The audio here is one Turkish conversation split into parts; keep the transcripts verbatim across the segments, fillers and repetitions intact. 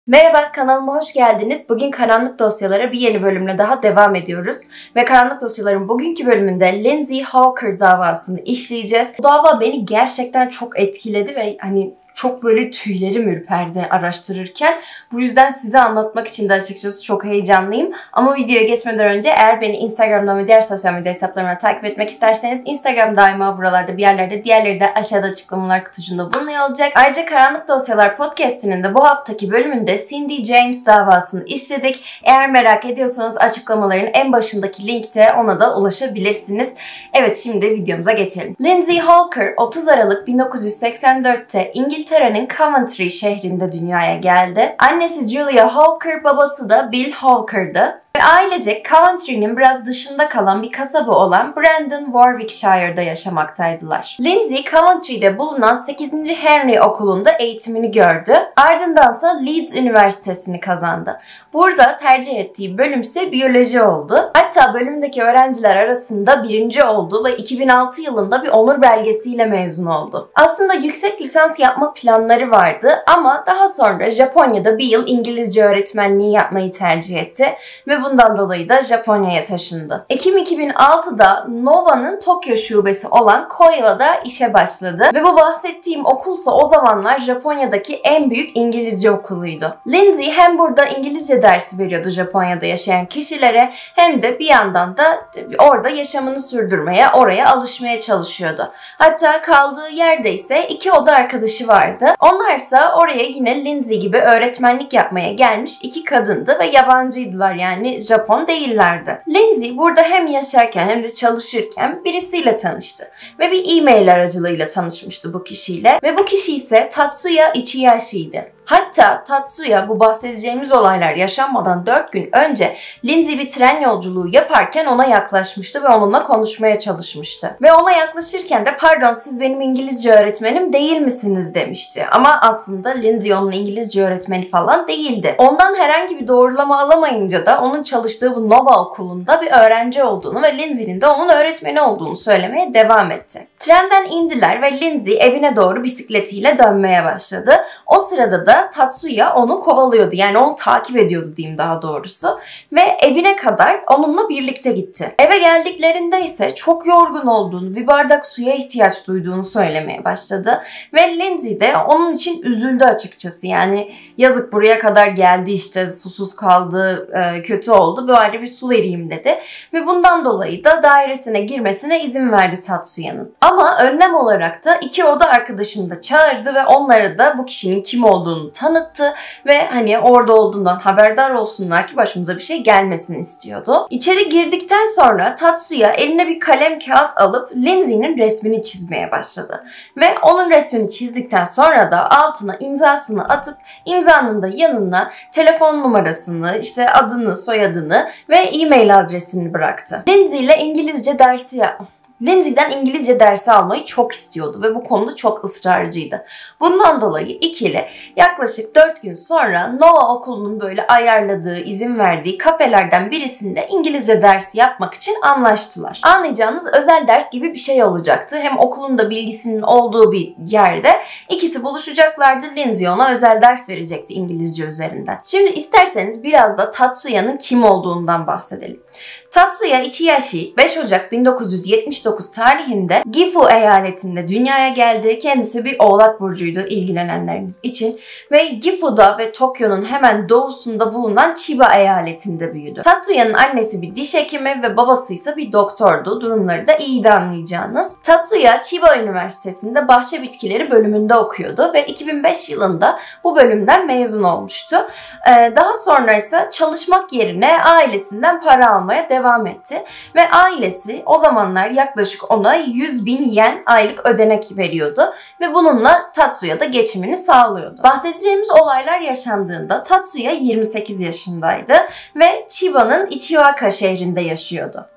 Merhaba, kanalıma hoş geldiniz. Bugün Karanlık Dosyalara bir yeni bölümle daha devam ediyoruz. Ve Karanlık Dosyaların bugünkü bölümünde Lindsay Hawker davasını işleyeceğiz. Bu dava beni gerçekten çok etkiledi ve hani çok böyle tüylerim ürperdi araştırırken. Bu yüzden size anlatmak için de açıkçası çok heyecanlıyım. Ama videoya geçmeden önce eğer beni Instagram'dan ve diğer sosyal medya hesaplarımdan takip etmek isterseniz Instagram daima buralarda bir yerlerde, diğerleri de aşağıda açıklamalar kutucuğunda bulunuyor olacak. Ayrıca Karanlık Dosyalar podcast'inin de bu haftaki bölümünde Cindy James davasını işledik. Eğer merak ediyorsanız açıklamaların en başındaki linkte ona da ulaşabilirsiniz. Evet, şimdi videomuza geçelim. Lindsay Hawker otuz Aralık bin dokuz yüz seksen dört'te İngiltere İngiltere'nin Coventry şehrinde dünyaya geldi. Annesi Julia Hawker, babası da Bill Hawker'dı. Ve ailecek Coventry'nin biraz dışında kalan bir kasaba olan Brandon, Warwickshire'da yaşamaktaydılar. Lindsay, Coventry'de bulunan sekizinci Henry Okulu'nda eğitimini gördü. Ardındansa Leeds Üniversitesi'ni kazandı. Burada tercih ettiği bölümse biyoloji oldu. Hatta bölümdeki öğrenciler arasında birinci oldu ve iki bin altı yılında bir onur belgesiyle mezun oldu. Aslında yüksek lisans yapma planları vardı ama daha sonra Japonya'da bir yıl İngilizce öğretmenliği yapmayı tercih etti ve bundan dolayı da Japonya'ya taşındı. Ekim iki bin altı'da Nova'nın Tokyo şubesi olan Koya'da işe başladı ve bu bahsettiğim okulsa o zamanlar Japonya'daki en büyük İngilizce okuluydu. Lindsay hem burada İngilizce dersi veriyordu Japonya'da yaşayan kişilere hem de bir yandan da orada yaşamını sürdürmeye, oraya alışmaya çalışıyordu. Hatta kaldığı yerde ise iki oda arkadaşı vardı. Onlarsa oraya yine Lindsay gibi öğretmenlik yapmaya gelmiş iki kadındı ve yabancıydılar, yani Japon değillerdi. Lindsay burada hem yaşarken hem de çalışırken birisiyle tanıştı ve bir e-mail aracılığıyla tanışmıştı bu kişiyle ve bu kişi ise Tatsuya Ichiyashi'ydi. Hatta Tatsuya bu bahsedeceğimiz olaylar yaşanmadan dört gün önce Lindsay bir tren yolculuğu yaparken ona yaklaşmıştı ve onunla konuşmaya çalışmıştı. Ve ona yaklaşırken de "Pardon, siz benim İngilizce öğretmenim değil misiniz?" demişti. Ama aslında Lindsay onun İngilizce öğretmeni falan değildi. Ondan herhangi bir doğrulama alamayınca da onun çalıştığı bu Nova okulunda bir öğrenci olduğunu ve Lindsay'nin de onun öğretmeni olduğunu söylemeye devam etti. Trenden indiler ve Lindsay evine doğru bisikletiyle dönmeye başladı. O sırada da Tatsuya onu kovalıyordu. Yani onu takip ediyordu diyeyim daha doğrusu. Ve evine kadar onunla birlikte gitti. Eve geldiklerinde ise çok yorgun olduğunu, bir bardak suya ihtiyaç duyduğunu söylemeye başladı. Ve Lindsay de onun için üzüldü açıkçası. Yani yazık, buraya kadar geldi işte, susuz kaldı, kötü oldu, böyle bir su vereyim dedi. Ve bundan dolayı da dairesine girmesine izin verdi Tatsuya'nın. Ama önlem olarak da iki oda arkadaşını da çağırdı ve onlara da bu kişinin kim olduğunu tanıttı ve hani orada olduğundan haberdar olsunlar ki başımıza bir şey gelmesin istiyordu. İçeri girdikten sonra Tatsuya eline bir kalem kağıt alıp Lindsay'nin resmini çizmeye başladı. Ve onun resmini çizdikten sonra da altına imzasını atıp imzanın da yanına telefon numarasını, işte adını, soyadını ve e-mail adresini bıraktı. Lindsay ile İngilizce dersi yaptı. Lindsay'den İngilizce dersi almayı çok istiyordu ve bu konuda çok ısrarcıydı. Bundan dolayı ikili yaklaşık dört gün sonra Nova okulunun böyle ayarladığı, izin verdiği kafelerden birisinde İngilizce dersi yapmak için anlaştılar. Anlayacağınız özel ders gibi bir şey olacaktı. Hem okulun da bilgisinin olduğu bir yerde ikisi buluşacaklardı. Lindsay ona özel ders verecekti İngilizce üzerinden. Şimdi isterseniz biraz da Tatsuya'nın kim olduğundan bahsedelim. Tatsuya Ichiyashi beş Ocak bin dokuz yüz yetmiş dokuz tarihinde Gifu eyaletinde dünyaya geldi. Kendisi bir Oğlak burcuydu ilgilenenleriniz için ve Gifu'da ve Tokyo'nun hemen doğusunda bulunan Chiba eyaletinde büyüdü. Tatsuya'nın annesi bir diş hekimi ve babası ise bir doktordu. Durumları da iyiydi anlayacağınız. Tatsuya Chiba Üniversitesi'nde bahçe bitkileri bölümünde okuyordu ve iki bin beş yılında bu bölümden mezun olmuştu. Ee, daha sonra ise çalışmak yerine ailesinden para almaya devam etti ve ailesi o zamanlar yaklaşık ona yüz bin yen aylık ödenek veriyordu ve bununla Tatsuya da geçimini sağlıyordu. Bahsedeceğimiz olaylar yaşandığında Tatsuya yirmi sekiz yaşındaydı ve Chiba'nın Ichiwaka şehrinde yaşıyordu.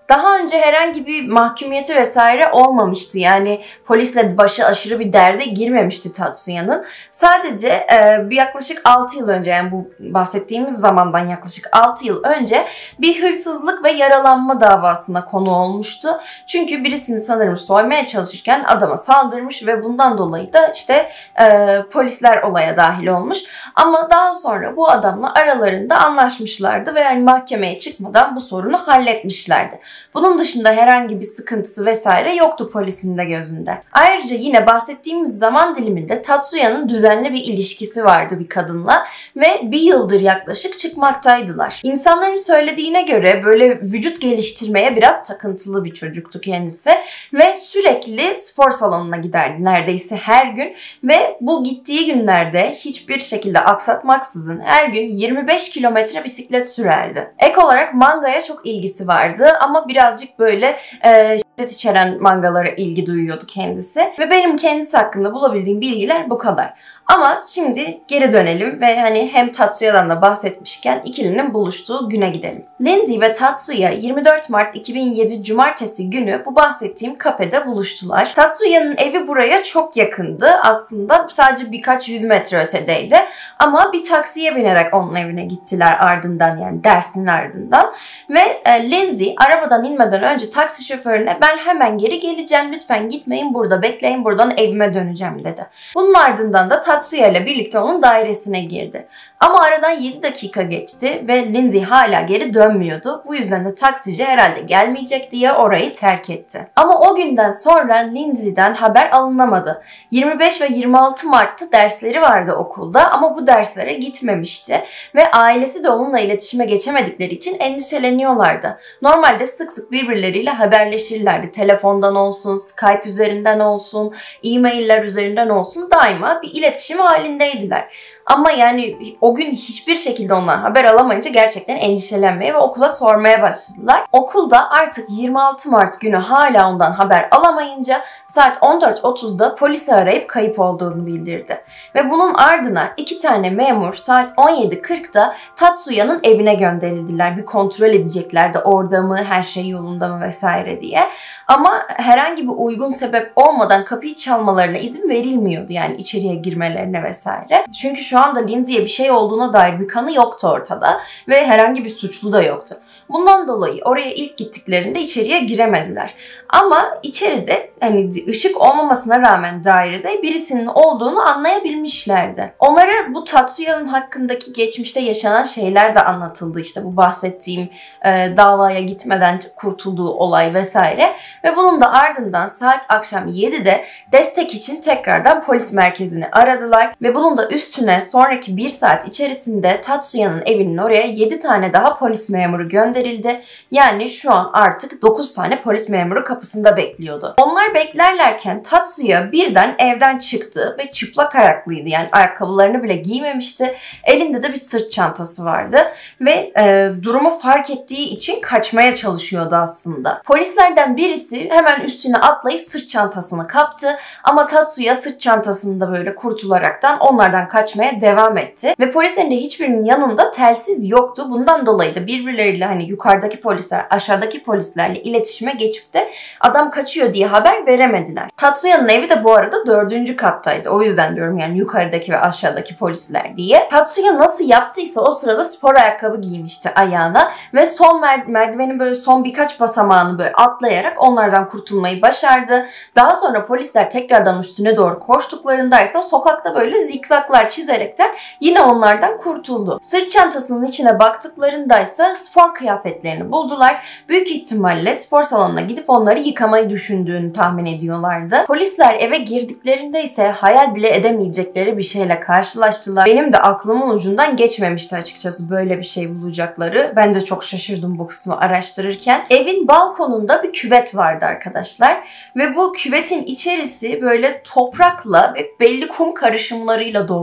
Daha önce herhangi bir mahkumiyeti vesaire olmamıştı. Yani polisle başı aşırı bir derde girmemişti Tatsuya'nın. Sadece e, bir yaklaşık altı yıl önce, yani bu bahsettiğimiz zamandan yaklaşık altı yıl önce bir hırsızlık ve yaralanma davasına konu olmuştu. Çünkü birisini sanırım soymaya çalışırken adama saldırmış ve bundan dolayı da işte e, polisler olaya dahil olmuş. Ama daha sonra bu adamla aralarında anlaşmışlardı ve yani mahkemeye çıkmadan bu sorunu halletmişlerdi. Bunun dışında herhangi bir sıkıntısı vesaire yoktu polisin de gözünde. Ayrıca yine bahsettiğimiz zaman diliminde Tatsuya'nın düzenli bir ilişkisi vardı bir kadınla ve bir yıldır yaklaşık çıkmaktaydılar. İnsanların söylediğine göre böyle vücut geliştirmeye biraz takıntılı bir çocuktu kendisi ve sürekli spor salonuna giderdi neredeyse her gün ve bu gittiği günlerde hiçbir şekilde aksatmaksızın her gün yirmi beş kilometre bisiklet sürerdi. Ek olarak mangaya çok ilgisi vardı ama birazcık böyle e, şiddet içeren mangalara ilgi duyuyordu kendisi. Ve benim kendisi hakkında bulabildiğim bilgiler bu kadar. Ama şimdi geri dönelim ve hani hem Tatsuya'dan da bahsetmişken ikilinin buluştuğu güne gidelim. Lindsay ve Tatsuya yirmi dört Mart iki bin yedi Cumartesi günü bu bahsettiğim kafede buluştular. Tatsuya'nın evi buraya çok yakındı. Aslında sadece birkaç yüz metre ötedeydi. Ama bir taksiye binerek onun evine gittiler ardından, yani dersin ardından. Ve e, Lindsay arabadan inmeden önce taksi şoförüne ben hemen geri geleceğim, lütfen gitmeyin burada bekleyin, buradan evime döneceğim dedi. Bunun ardından da Tatsuya ile birlikte onun dairesine girdi. Ama aradan yedi dakika geçti ve Lindsay hala geri dönmüyordu. Bu yüzden de taksici herhalde gelmeyecek diye orayı terk etti. Ama o günden sonra Lindsay'den haber alınamadı. yirmi beş ve yirmi altı Mart'ta dersleri vardı okulda ama bu derslere gitmemişti. Ve ailesi de onunla iletişime geçemedikleri için endişeleniyorlardı. Normalde sık sık birbirleriyle haberleşirlerdi. Telefondan olsun, Skype üzerinden olsun, e-mailler üzerinden olsun daima bir iletişim halindeydiler. Ama yani o gün hiçbir şekilde ondan haber alamayınca gerçekten endişelenmeye ve okula sormaya başladılar. Okulda artık yirmi altı Mart günü hala ondan haber alamayınca saat on dört otuzda polisi arayıp kayıp olduğunu bildirdi. Ve bunun ardına iki tane memur saat on yedi kırkta Tatsuya'nın evine gönderildiler. Bir kontrol edeceklerdi orada mı, her şey yolunda mı vesaire diye. Ama herhangi bir uygun sebep olmadan kapıyı çalmalarına izin verilmiyordu, yani içeriye girmelerine vesaire. Çünkü şu anda Lindsay'e bir şey olduğuna dair bir kanı yoktu ortada ve herhangi bir suçlu da yoktu. Bundan dolayı oraya ilk gittiklerinde içeriye giremediler. Ama içeride hani ışık olmamasına rağmen dairede birisinin olduğunu anlayabilmişlerdi. Onlara bu Tatsuya'nın hakkındaki geçmişte yaşanan şeyler de anlatıldı. İşte bu bahsettiğim e, davaya gitmeden kurtulduğu olay vesaire. Ve bunun da ardından saat akşam yedide destek için tekrardan polis merkezini aradılar. Ve bunun da üstüne sonraki bir saat içerisinde Tatsuya'nın evinin oraya yedi tane daha polis memuru gönderildi. Yani şu an artık dokuz tane polis memuru kapısında bekliyordu. Onlar beklerlerken Tatsuya birden evden çıktı ve çıplak ayaklıydı. Yani ayakkabılarını bile giymemişti. Elinde de bir sırt çantası vardı. Ve e, durumu fark ettiği için kaçmaya çalışıyordu aslında. Polislerden birisi hemen üstüne atlayıp sırt çantasını kaptı. Ama Tatsuya sırt çantasını da böyle kurtularaktan onlardan kaçmaya devam etti. Ve polislerin de hiçbirinin yanında telsiz yoktu. Bundan dolayı da birbirleriyle hani yukarıdaki polisler aşağıdaki polislerle iletişime geçip de adam kaçıyor diye haber veremediler. Tatsuya'nın evi de bu arada dördüncü kattaydı. O yüzden diyorum yani yukarıdaki ve aşağıdaki polisler diye. Tatsuya nasıl yaptıysa o sırada spor ayakkabı giymişti ayağına ve son mer- merdivenin böyle son birkaç basamağını böyle atlayarak onlardan kurtulmayı başardı. Daha sonra polisler tekrardan üstüne doğru koştuklarındaysa sokakta böyle zikzaklar çizerekten yine onlardan kurtuldu. Sırt çantasının içine baktıklarındaysa spor kıyafetlerini buldular. Büyük ihtimalle spor salonuna gidip onları yıkamayı düşündüğünü tahmin ediyorlardı. Polisler eve girdiklerinde ise hayal bile edemeyecekleri bir şeyle karşılaştılar. Benim de aklımın ucundan geçmemişti açıkçası böyle bir şey bulacakları. Ben de çok şaşırdım bu kısmı araştırırken. Evin balkonunda bir küvet vardı arkadaşlar. Ve bu küvetin içerisi böyle toprakla ve belli kum karışımlarıyla doldurulmuş.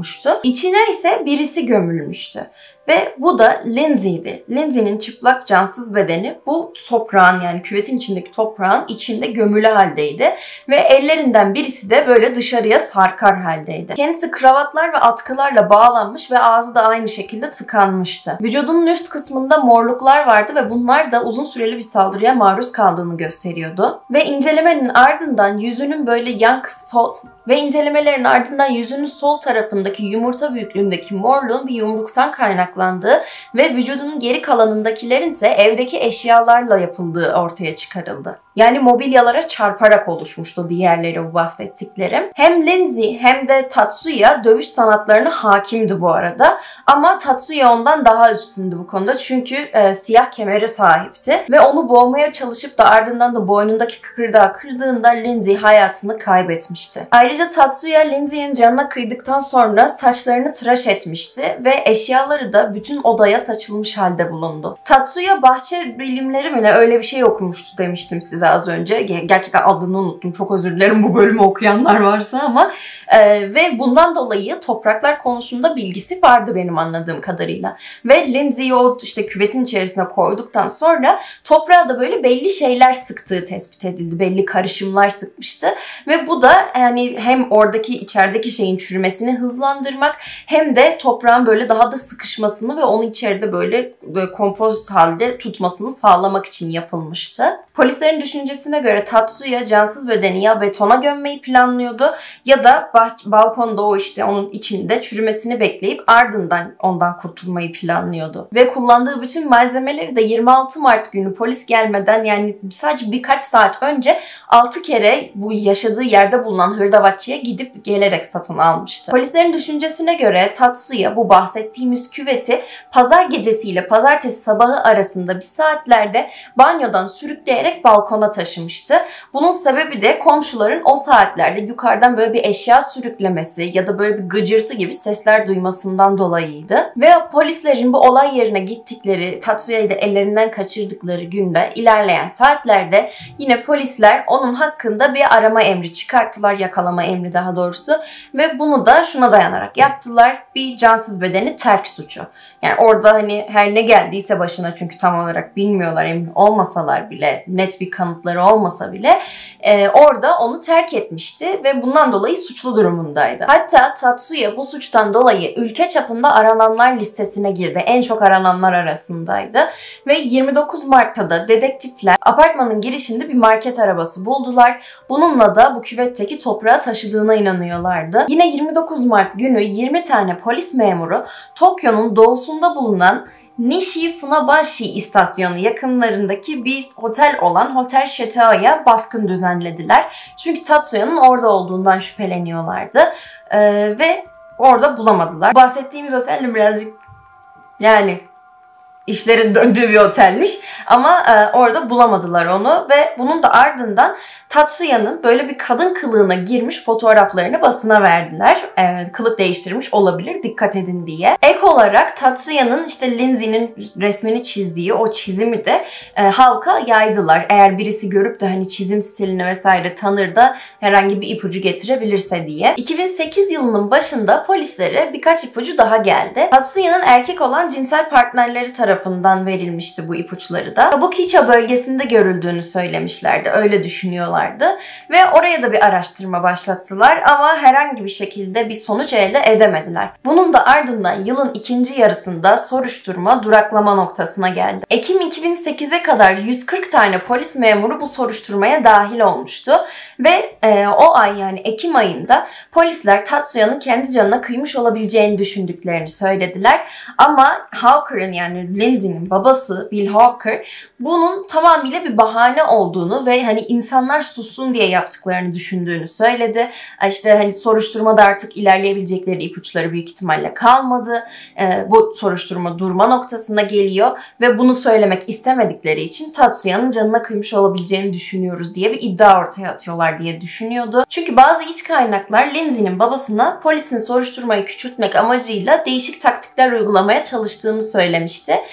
konulmuştu. İçine ise birisi gömülmüştü. Ve bu da Lindsay'di. Lindsay'nin çıplak cansız bedeni bu toprağın, yani küvetin içindeki toprağın içinde gömülü haldeydi. Ve ellerinden birisi de böyle dışarıya sarkar haldeydi. Kendisi kravatlar ve atkılarla bağlanmış ve ağzı da aynı şekilde tıkanmıştı. Vücudunun üst kısmında morluklar vardı ve bunlar da uzun süreli bir saldırıya maruz kaldığını gösteriyordu. Ve incelemenin ardından yüzünün böyle yan sol Ve incelemelerin ardından yüzünün sol tarafındaki yumurta büyüklüğündeki morluğun bir yumruktan kaynaklandığı ve vücudunun geri kalanındakilerin ise evdeki eşyalarla yapıldığı ortaya çıkarıldı. Yani mobilyalara çarparak oluşmuştu diğerleri bu bahsettiklerim. Hem Lindsay hem de Tatsuya dövüş sanatlarına hakimdi bu arada. Ama Tatsuya ondan daha üstündü bu konuda çünkü e, siyah kemere sahipti. Ve onu boğmaya çalışıp da ardından da boynundaki kıkırdağı kırdığında Lindsay hayatını kaybetmişti. Ayrıca Tatsuya Lindsay'nin canına kıydıktan sonra saçlarını tıraş etmişti ve eşyaları da bütün odaya saçılmış halde bulundu. Tatsuya bahçe bilimleri mi ne öyle bir şey okumuştu demiştim size az önce. Gerçekten adını unuttum. Çok özür dilerim bu bölümü okuyanlar varsa ama e, ve bundan dolayı topraklar konusunda bilgisi vardı benim anladığım kadarıyla. Ve Lindsay'i o işte küvetin içerisine koyduktan sonra toprağa da böyle belli şeyler sıktığı tespit edildi. Belli karışımlar sıkmıştı ve bu da yani hem oradaki içerideki şeyin çürümesini hızlandırmak hem de toprağın böyle daha da sıkışmasını ve onu içeride böyle, böyle kompozit halde tutmasını sağlamak için yapılmıştı. Polislerin düşüncesine göre Tatsuya cansız bedeni ya betona gömmeyi planlıyordu ya da balkonda o işte onun içinde çürümesini bekleyip ardından ondan kurtulmayı planlıyordu. Ve kullandığı bütün malzemeleri de yirmi altı Mart günü polis gelmeden yani sadece birkaç saat önce altı kere bu yaşadığı yerde bulunan hırdavatçıya gidip gelerek satın almıştı. Polislerin düşüncesine göre Tatsuya bu bahsettiğimiz küveti pazar gecesiyle pazartesi sabahı arasında bir saatlerde banyodan sürükleyerek balkona taşımıştı. Bunun sebebi de komşuların o saatlerde yukarıdan böyle bir eşya sürüklemesi ya da böyle bir gıcırtı gibi sesler duymasından dolayıydı. Ve polislerin bu olay yerine gittikleri, Tatsuya'yı da ellerinden kaçırdıkları günde ilerleyen saatlerde yine polisler onun hakkında bir arama emri çıkarttılar, yakalama emri daha doğrusu ve bunu da şuna dayanarak yaptılar: bir cansız bedeni terk suçu. Yani orada hani her ne geldiyse başına, çünkü tam olarak bilmiyorlar, emin olmasalar bile, net bir kanıtları olmasa bile e, orada onu terk etmişti ve bundan dolayı suçlu durumundaydı. Hatta Tatsuya bu suçtan dolayı ülke çapında arananlar listesine girdi. En çok arananlar arasındaydı. Ve yirmi dokuz Mart'ta da dedektifler apartmanın girişinde bir market arabası buldular. Bununla da bu küvetteki toprağı taşıdığına inanıyorlardı. Yine yirmi dokuz Mart günü yirmi tane polis memuru Tokyo'nun doğusunda bulunan Nishi Funabashi istasyonu yakınlarındaki bir otel olan Hotel Chateau'ya baskın düzenlediler. Çünkü Tatsuya'nın orada olduğundan şüpheleniyorlardı. Ee, ve orada bulamadılar. Bahsettiğimiz otel de birazcık yani işlerin döndüğü bir otelmiş. Ama e, orada bulamadılar onu ve bunun da ardından Tatsuya'nın böyle bir kadın kılığına girmiş fotoğraflarını basına verdiler. E, kılık değiştirmiş olabilir, dikkat edin diye. Ek olarak Tatsuya'nın işte Lindsay'nin resmini çizdiği o çizimi de e, halka yaydılar. Eğer birisi görüp de hani çizim stilini vesaire tanır da herhangi bir ipucu getirebilirse diye. iki bin sekiz yılının başında polislere birkaç ipucu daha geldi. Tatsuya'nın erkek olan cinsel partnerleri tarafından verilmişti bu ipuçları da. Kabukicho bölgesinde görüldüğünü söylemişlerdi. Öyle düşünüyorlardı. Ve oraya da bir araştırma başlattılar ama herhangi bir şekilde bir sonuç elde edemediler. Bunun da ardından yılın ikinci yarısında soruşturma duraklama noktasına geldi. Ekim iki bin sekize kadar yüz kırk tane polis memuru bu soruşturmaya dahil olmuştu. Ve e, o ay yani Ekim ayında polisler Tatsuya'nın kendi canına kıymış olabileceğini düşündüklerini söylediler. Ama Hawker'ın yani Lindsay'nin babası Bill Hawker bunun tamamıyla bir bahane olduğunu ve hani insanlar sussun diye yaptıklarını düşündüğünü söyledi. İşte hani soruşturmada artık ilerleyebilecekleri ipuçları büyük ihtimalle kalmadı. Ee, bu soruşturma durma noktasına geliyor ve bunu söylemek istemedikleri için Tatsuya'nın canına kıymış olabileceğini düşünüyoruz diye bir iddia ortaya atıyorlar diye düşünüyordu. Çünkü bazı iç kaynaklar Lindsay'nin babasına polisin soruşturmayı küçültmek amacıyla değişik taktikler uygulamaya çalıştığını söylemişti.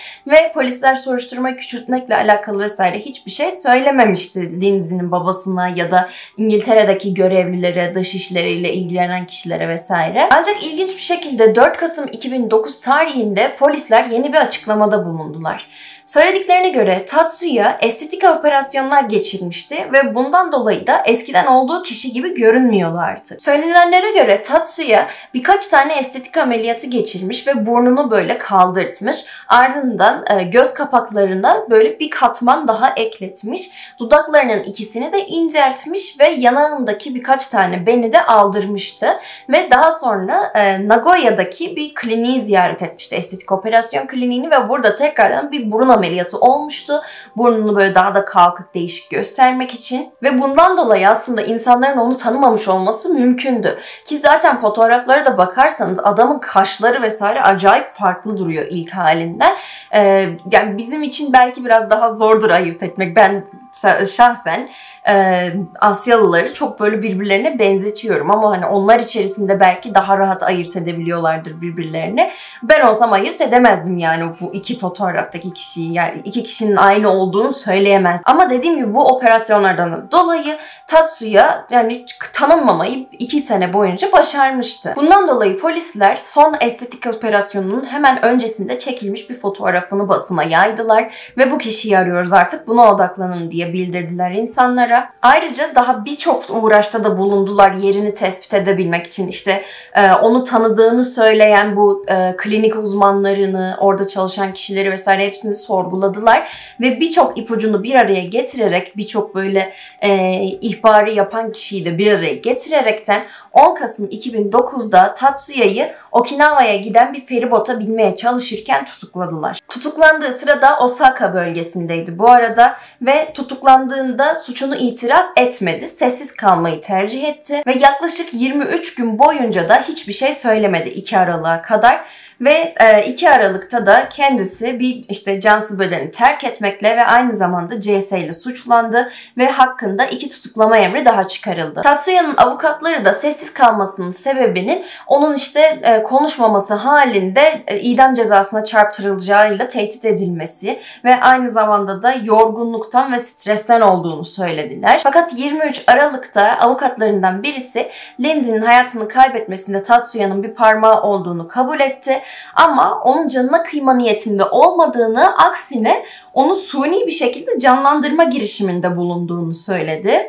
Ve polisler soruşturmayı küçültmekle alakalı vesaire hiçbir şey söylememişti Lindsay'nin babasına ya da İngiltere'deki görevlilere, dış işleriyle ilgilenen kişilere vesaire. Ancak ilginç bir şekilde dört Kasım iki bin dokuz tarihinde polisler yeni bir açıklamada bulundular. Söylediklerine göre Tatsuya estetik operasyonlar geçirmişti ve bundan dolayı da eskiden olduğu kişi gibi görünmüyordu artık. Söylenilenlere göre Tatsuya birkaç tane estetik ameliyatı geçirmiş ve burnunu böyle kaldırtmış. Ardından e, göz kapaklarına böyle bir katman daha ekletmiş. Dudaklarının ikisini de inceltmiş ve yanağındaki birkaç tane beni de aldırmıştı. Ve daha sonra e, Nagoya'daki bir kliniği ziyaret etmişti. Estetik operasyon kliniğini ve burada tekrardan bir burun ameliyatı olmuştu. Burnunu böyle daha da kalkık, değişik göstermek için. Ve bundan dolayı aslında insanların onu tanımamış olması mümkündü. Ki zaten fotoğraflara da bakarsanız adamın kaşları vesaire acayip farklı duruyor ilk halinden. Ee, yani bizim için belki biraz daha zordur ayırt etmek. Ben şahsen e, Asyalıları çok böyle birbirlerine benzetiyorum ama hani onlar içerisinde belki daha rahat ayırt edebiliyorlardır birbirlerini. Ben olsam ayırt edemezdim yani bu iki fotoğraftaki kişiyi, yani iki kişinin aynı olduğunu söyleyemez. Ama dediğim gibi bu operasyonlardan dolayı Tatsuya yani tanınmamayı iki sene boyunca başarmıştı. Bundan dolayı polisler son estetik operasyonunun hemen öncesinde çekilmiş bir fotoğrafını basına yaydılar ve bu kişiyi arıyoruz artık, buna odaklanın diye bildirdiler insanlara. Ayrıca daha birçok uğraşta da bulundular yerini tespit edebilmek için. İşte e, onu tanıdığını söyleyen bu e, klinik uzmanlarını, orada çalışan kişileri vesaire hepsini sorguladılar ve birçok ipucunu bir araya getirerek, birçok böyle e, ihbarı yapan kişiyi de bir araya getirerekten on Kasım iki bin dokuzda Tatsuya'yı Okinawa'ya giden bir feribota binmeye çalışırken tutukladılar. Tutuklandığı sırada Osaka bölgesindeydi bu arada ve tutuklandığında suçunu itiraf etmedi. Sessiz kalmayı tercih etti ve yaklaşık yirmi üç gün boyunca da hiçbir şey söylemedi iki Aralık'a kadar. Ve iki Aralık'ta da kendisi bir işte cansız bedeni terk etmekle ve aynı zamanda C S ile suçlandı ve hakkında iki tutuklama emri daha çıkarıldı. Tatsuya'nın avukatları da sessiz kalmasının sebebinin onun işte konuşmaması halinde idam cezasına çarptırılacağıyla tehdit edilmesi ve aynı zamanda da yorgunluktan ve stresten olduğunu söylediler. Fakat yirmi üç Aralık'ta avukatlarından birisi Lindsay'nin hayatını kaybetmesinde Tatsuya'nın bir parmağı olduğunu kabul etti. Ama onun canına kıyma niyetinde olmadığını, aksine onu suni bir şekilde canlandırma girişiminde bulunduğunu söyledi.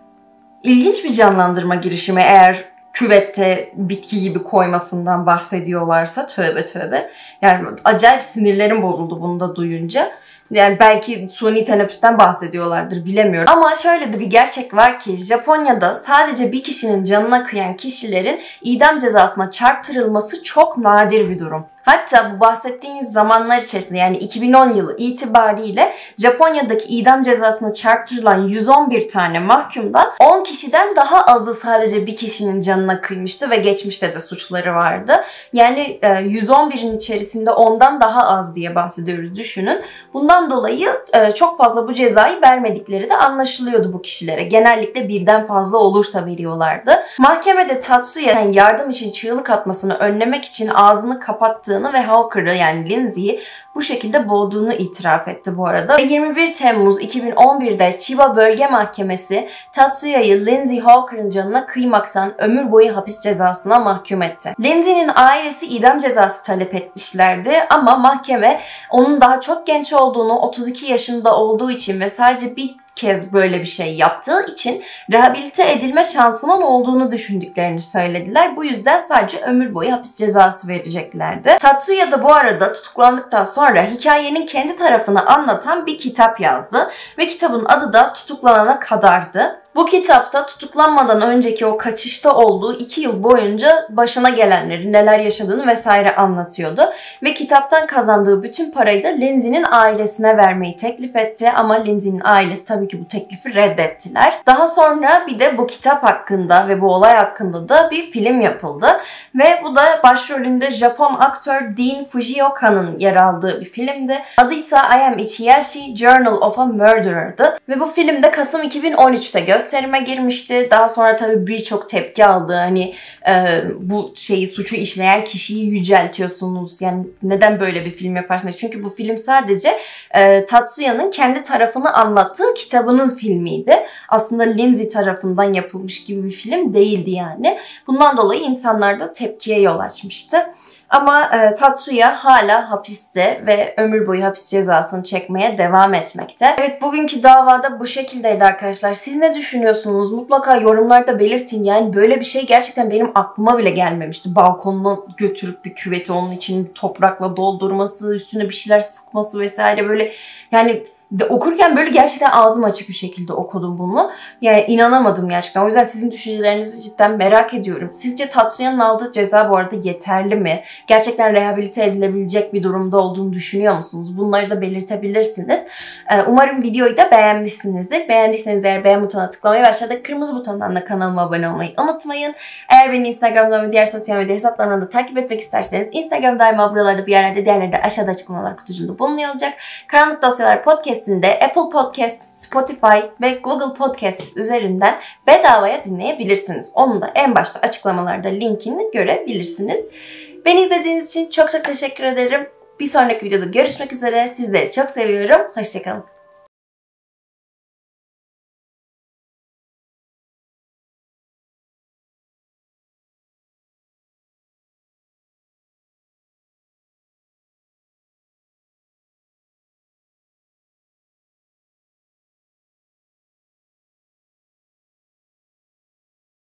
İlginç bir canlandırma girişimi eğer küvette bitki gibi koymasından bahsediyorlarsa, tövbe tövbe. Yani acayip sinirlerim bozuldu bunu da duyunca. Yani belki suni teneffüsten bahsediyorlardır, bilemiyorum. Ama şöyle de bir gerçek var ki Japonya'da sadece bir kişinin canına kıyan kişilerin idam cezasına çarptırılması çok nadir bir durum. Hatta bu bahsettiğimiz zamanlar içerisinde yani iki bin on yılı itibariyle Japonya'daki idam cezasına çarptırılan yüz on bir tane mahkumdan on kişiden daha azı sadece bir kişinin canına kıymıştı ve geçmişte de suçları vardı. Yani yüz on birin içerisinde ondan daha az diye bahsediyoruz, düşünün. Bundan dolayı çok fazla bu cezayı vermedikleri de anlaşılıyordu bu kişilere. Genellikle birden fazla olursa veriyorlardı. Mahkemede Tatsuya yani yardım için çığlık atmasını önlemek için ağzını kapattı ve Hawker'ı yani Lindsay'i bu şekilde boğduğunu itiraf etti bu arada. Ve yirmi bir Temmuz iki bin on birde Chiba Bölge Mahkemesi Tatsuya'yı Lindsay Hawker'ın canına kıymaktan ömür boyu hapis cezasına mahkum etti. Lindsay'nin ailesi idam cezası talep etmişlerdi ama mahkeme onun daha çok genç olduğunu, otuz iki yaşında olduğu için ve sadece bir kez böyle bir şey yaptığı için rehabilite edilme şansının olduğunu düşündüklerini söylediler. Bu yüzden sadece ömür boyu hapis cezası vereceklerdi. Tatsuya da bu arada tutuklandıktan sonra hikayenin kendi tarafını anlatan bir kitap yazdı ve kitabın adı da Tutuklanana Kadar'dı. Bu kitapta tutuklanmadan önceki o kaçışta olduğu iki yıl boyunca başına gelenleri, neler yaşadığını vesaire anlatıyordu. Ve kitaptan kazandığı bütün parayı da Lindsay'nin ailesine vermeyi teklif etti ama Lindsay'nin ailesi tabii ki bu teklifi reddettiler. Daha sonra bir de bu kitap hakkında ve bu olay hakkında da bir film yapıldı. Ve bu da başrolünde Japon aktör Dean Fujioka'nın yer aldığı bir filmdi. Adı ise I Am Ichiyashi, Journal of a Murderer'dı. Ve bu filmde Kasım iki bin on üçte gösterildi. gösterime girmişti. Daha sonra tabii birçok tepki aldı. Hani e, bu şeyi, suçu işleyen kişiyi yüceltiyorsunuz. Yani neden böyle bir film yaparsınız? Çünkü bu film sadece e, Tatsuya'nın kendi tarafını anlattığı kitabının filmiydi. Aslında Lindsay tarafından yapılmış gibi bir film değildi yani. Bundan dolayı insanlar da tepkiye yol açmıştı. Ama e, Tatsuya hala hapiste ve ömür boyu hapis cezasını çekmeye devam etmekte. Evet, bugünkü davada bu şekildeydi arkadaşlar. Siz ne düşünüyorsunuz? Mutlaka yorumlarda belirtin. Yani böyle bir şey gerçekten benim aklıma bile gelmemişti. Balkonuna götürüp bir küveti onun için toprakla doldurması, üstüne bir şeyler sıkması vesaire böyle yani... De okurken böyle gerçekten ağzım açık bir şekilde okudum bunu. Yani inanamadım gerçekten. O yüzden sizin düşüncelerinizi cidden merak ediyorum. Sizce Tatsuya'nın aldığı ceza bu arada yeterli mi? Gerçekten rehabilite edilebilecek bir durumda olduğunu düşünüyor musunuz? Bunları da belirtebilirsiniz. Umarım videoyu da beğenmişsinizdir. Beğendiyseniz eğer beğen butonuna tıklamayı ve aşağıdaki kırmızı butondan da kanalıma abone olmayı unutmayın. Eğer beni Instagram'dan ve diğer sosyal medya hesaplarımdan da takip etmek isterseniz Instagram daima buralarda bir yerlerde, diğerleri de aşağıda açıklamalar kutucuğunda bulunuyor olacak. Karanlık Dosyalar Podcast Apple Podcast, Spotify ve Google Podcast üzerinden bedavaya dinleyebilirsiniz. Onu da en başta açıklamalarda linkini görebilirsiniz. Beni izlediğiniz için çok çok teşekkür ederim. Bir sonraki videoda görüşmek üzere. Sizleri çok seviyorum. Hoşça kalın.